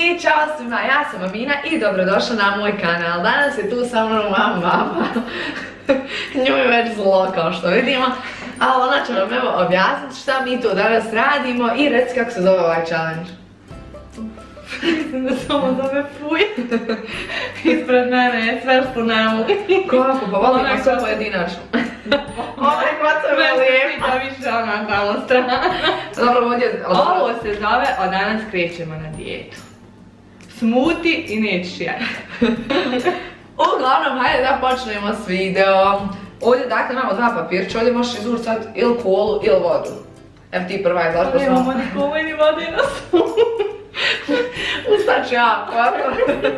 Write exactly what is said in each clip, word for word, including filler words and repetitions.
I čao svima, ja sam Amina i dobrodošla na moj kanal. Danas je tu sa mnom mama, mama. Nju je već zlo kao što vidimo. Ali ona će vam evo objasniti šta mi tu danas radimo i reci kako se zove ovaj challenge. Mislim da samo zove fuj. Ispred mene je sve što ne mogu. Kako? Pa volimo sve pojedinačno. Ovaj kvaca je lijepa. Da više ona tamo strana. Dobro, ovdje... Ovo se zove od danas krećemo na dijetu. Smuti i nećeš jesti. Uglavnom, hajde da počnemo s videom. Ovdje dakle imamo dva papirća, ovdje možeš izvući sad ili kolu ili vodu. Evo ti prva izlaš pa smo... Nemamo ni kolu ni vode na svu. Ustaću ja, ovako.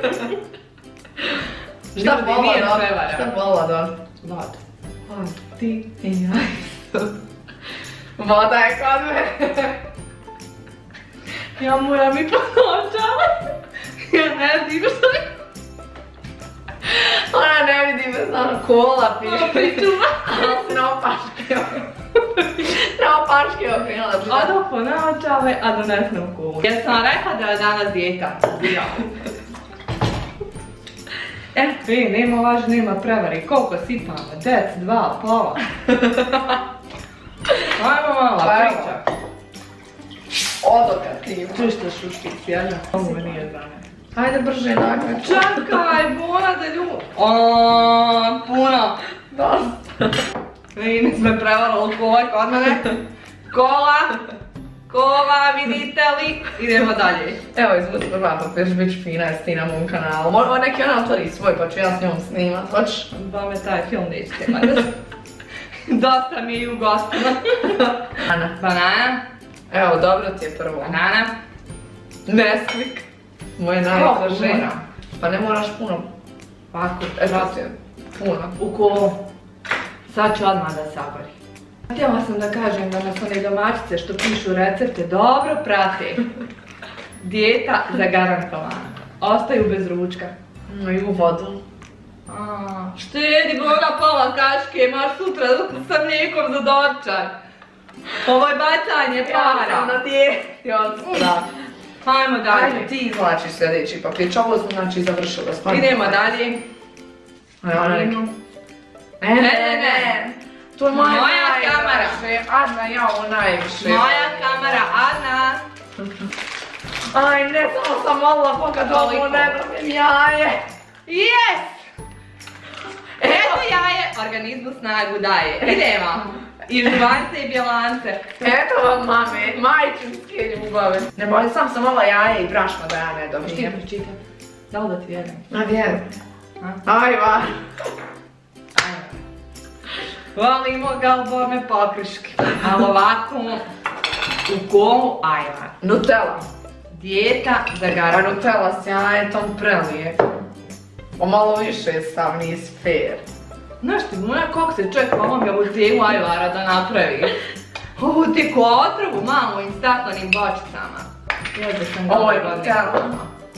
Šta pola do? Šta pola do? Voda. Voda. Ti i ja. Voda je kod me. Ja moram i ponočavat. Ja ne vidim što je. Ona ne vidi me znano kola piše. Pričuva. Ali se na opaške. Na opaške okrenula. A do ponočave, a donesem kolu. Jer sam rekla da je danas dijeta. Ja. E, vi, nema laž, nema prevari. Koliko sipamo? Dec, dva, pola. Ajmo malo, priča. Odoka ti. Čuš što šuški sjedna? Ovo me nije za me. Hajde brže nakon. Čekaj, bona da ljubi. Oooo, puno. Dosta. Vi mi sme prevarali kola kod mene. Kola. Kola, vidite li? Idemo dalje. Evo izvuci prva papir, bit ću fina jesi ti na mom kanalu. Mo neki ona otvori svoj pa ću ja s njom snimat, hoćeš? Ba me taj film nećete gledat. Dosta mi je i u gostima. Banana. Banana. Evo, dobro ti je prvo. Banana. Nesquik. Moje najdraže. Pa ne moraš puno. Ovako, Eto ti je puno. u kolu. Sad ću odmah da sabori. Htjela sam da kažem da nas one domaćice što pišu recepte dobro prate. Dijeta zagarantovana. Ostaju bez ručka. I u vodu. Štedi boga pola kaške, maš sutra sa mlijekom za dočak. Ovo je bacanje para. Ja sam na dijeti od sutra. Hajmo dalje. Ajde ti izvlačiš sljedeći papirić, ovo smo znači završili. Idemo dalje. Ne, ne, ne. To je moja, moja kamera. Adna, ja ovo najviše. Moja kamera, Adna. Aj, ne, samo sam molila pokad ovo ne dobijem jaje. Yes! Eto jaje, organizmu snagu daje. Idemo. I žuvance i bjelance. Eto vam mame, majčinske ljubave. Ne bolje, sam sam molila jaje i brašno da ja ne dobijem. Što ti pročitam? Da li da ti vjerujem? Na vjeru. Ajva. Volimo ga u bome pokriške. Ali ovako u kolu ajvar. Nutella. Dijeta A zagarantovana. Nutella s jajetom prelijep. O malo više stav, nisi fair. Znaš ti, moja kog se čovjek ovom je u tijelu ajvara da napravi. Ovu ti ko otrovu mamu i staklenim bočicama. Jezda sam Ovo je dobro Nutella.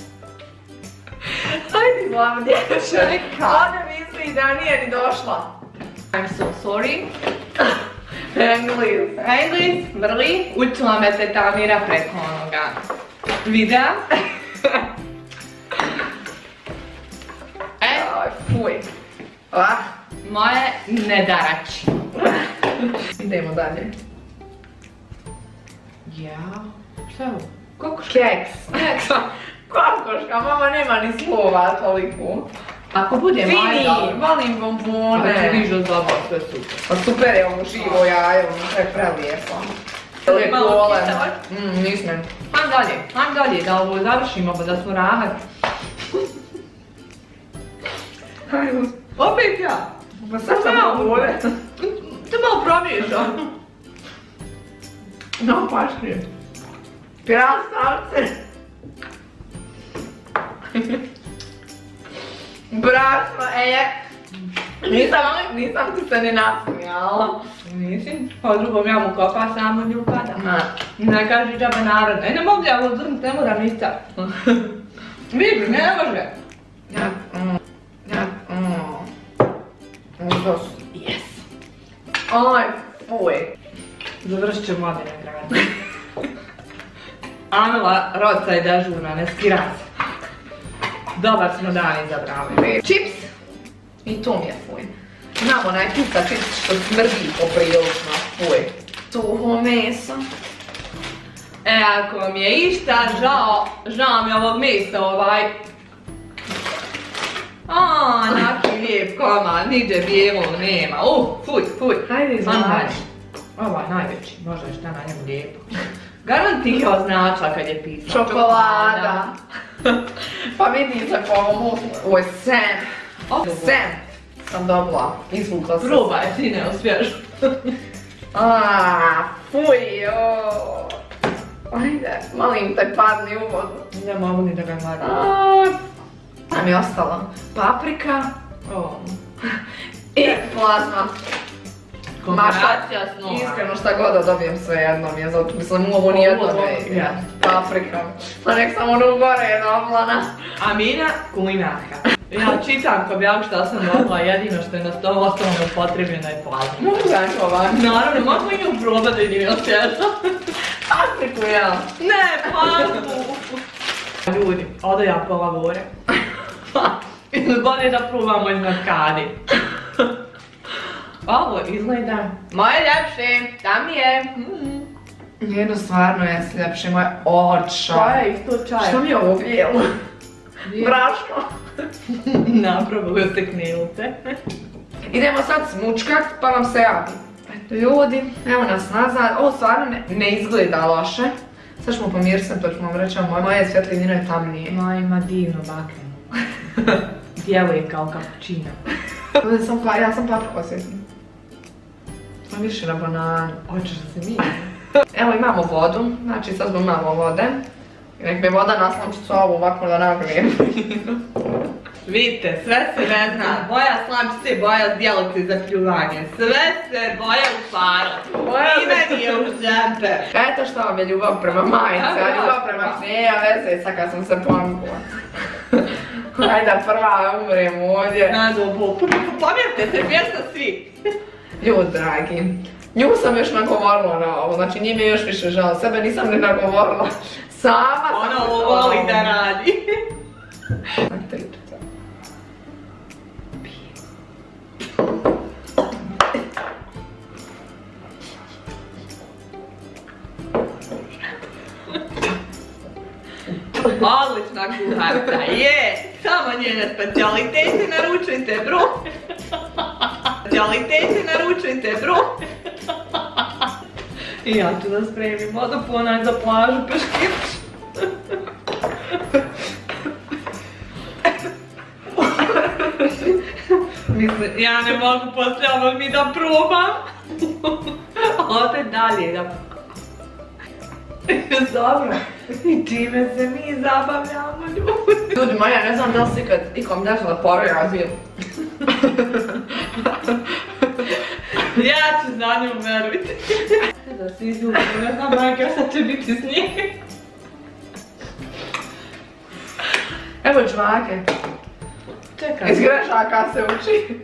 Hajde glavu dječak. Čekaj. Ona misli da nije ni došla. I'm so sorry. Englis. Englis, vrli, učila me se Tamira preko onoga videa. E, Aj, fuj. Ah. moje nedarači. Idemo dalje. Ja, šta je ovo? Kokoška. Keks. Kokoška, mama nema ni slova toliko. Ako bude moje Fini, dobro. volim bombone. Ako ti vižu zobo, sve super. Pa super je ovo živo jaje, ono je prelijepo. Lijep Malo volen. kiselo. Mmm, nisam. Ajmo dalje, ajmo dalje da ovo završimo pa da smo rahat. Hajde. Opet ja. Pa sad sam bombone. Ti malo promiješao. No, paški. Krastavce. Brašno, e, nisam, nisam ti se ni nasmijala. Nisi? Pa drugom ja mu kopa, samo nju pada. Na. Ne kaži džabe narod. Ne, ne mogu ja ovo zrnut, ne moram ništa. Vidi, ne može. Ja, mm, ja, mm. Uzos. Yes. Aj, fuj. Završit ćemo ove nagrade. Amela, roca i dežurna, ne skira se. Dobar smo dan izabrali. Čips. I to mi je fuj. Znam onaj pizza čips što smrdi poprilično. Fuj. Suho meso. E, ako vam je išta žao, žao mi ovog mesta ovaj. Aaa, naki lijep komad, niđe bijelo nema. Uh, fuj, fuj. Hajde izvlači. Ovaj najveći, možda je šta na njemu lijepo. Garant ti je označila kad je pisala. Čokolada. Pa vidite po ovom, ovo je sen. Sen sam dobila, izvukla sam. Probaj, ti ne uspješ. Aaaa, fuj, ooo. Ajde, molim te, padni u vodu. Ne mogu ni da ga gledam. Nam je ostalo paprika i plazma. Kombinacija snova. Iskreno šta god da dobijem sve jedno mi je, zato mislim u ovo nijedno ne ide. Paprika. Pa nek sam ono gore je doblana. Amina kulinarka. Ja čitam ko bih šta sam dobila, jedino što je na stolu ostalo neupotrebljeno je plazma. Mogu znači ovako. Naravno, mogu i nju probati da vidim jel svježa. Papriku ja. Ne, plazmu. Ljudi, ode ja pola gore. Ili bolje da probamo iz Markadi. Ovo izgleda moje ljepše, tam mi je. Njeno stvarno je ljepše, moje oča. Pa je isto čaj. Što mi je ovo bijelo? Braško. Napravo ste knilte. Idemo sad smučkat pa vam se javi. Eto ljudi, evo nas nazad. Ovo stvarno ne, ne izgleda loše. Sad ćemo pomirsati, to ćemo vam reći, moje svjetlinino je tamnije. Moja ima divnu bakrenu. Djeluje kao kapućina. Sam, ja sam paprika osjetim. Sam više na bananu. Hoćeš da se mi? Evo imamo vodu, znači sad smo malo vode. Nek mi voda na slamčicu ovu ovako da nagrijem. Vidite, sve se ne zna. Boja slamčice i boja djelovci za pljuvanje. Sve se boja u paru. I meni je u džemper. Eto što vam je ljubav prema majice, a ljubav prema nema veze sad kad sam se pomkula. Ajde, prva umrem ovdje. Nadu, pomjerite se, mjesta svi. Ljudi dragi, nju sam još nagovorila na ovo, znači njime još više žao, sebe nisam ne nagovorila. Sama sam... Ona ovo voli da radi. Odlična kuharka, je! Samo njene specijalitete naručujte, bro! Specijalitete naručujte, bro! I ja ću da spremim vodu ponaj za plažu peškirč. Mislim, ja ne mogu poslije ovog mi da probam. Ode dalje da... Dobro. I čime se mi zabavljamo, ljudi. Ljudi moji, ja ne znam da li si ikad ikom desila porojaziju. Ja ću za njom, verujte. Da se izljubim, ne znam majke šta će biti s njim. Evo čvake. Čekaj. Iz grešaka se uči.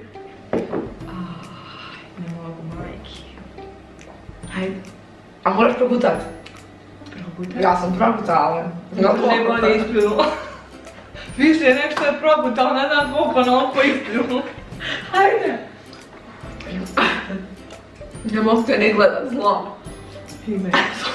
Ne mogu, majke. Hajde. A moraš progutat? Progutat? Ja sam progutala. Ne bolje ispljunuo. Više nek što je progutao, ne znam koliko na oko ispljunuo. Hajde. Ne mogu te ne gledat zlo. Ime.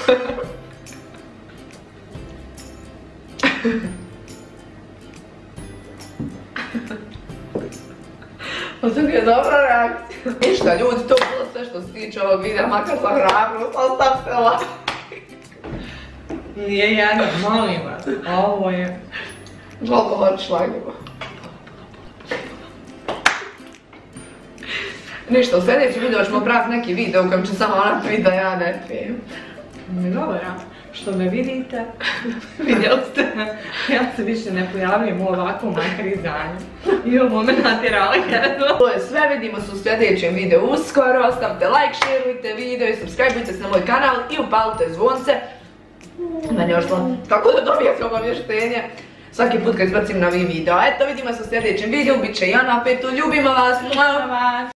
Pa to je dobra reakcija. Ništa ljudi, to je bilo sve što se tiče ovog videa, makar za hrabrost, ostavite like. Nije jedno, molim vas. Ovo je... Žalko hoćeš lajkova. Ništa, u sljedećem videu ćemo praviti neki video u kojem će samo ona piti da ja ne pijem. Ne dobra, što me vidite, vidjeli ste, ja se više ne pojavljam u ovakvom makrizanju. I ovo me natjerala jedno. To je sve, vidimo se u sljedećem videu uskoro, ostavite like, šerujte video i subscribeujte se na moj kanal i upalite zvonce. Meni je ošlo tako da dobijete obavještenje svaki put kad izbacim novi video. Eto, vidimo se u sljedećem videu, bit će i ja na petu, ljubimo vas!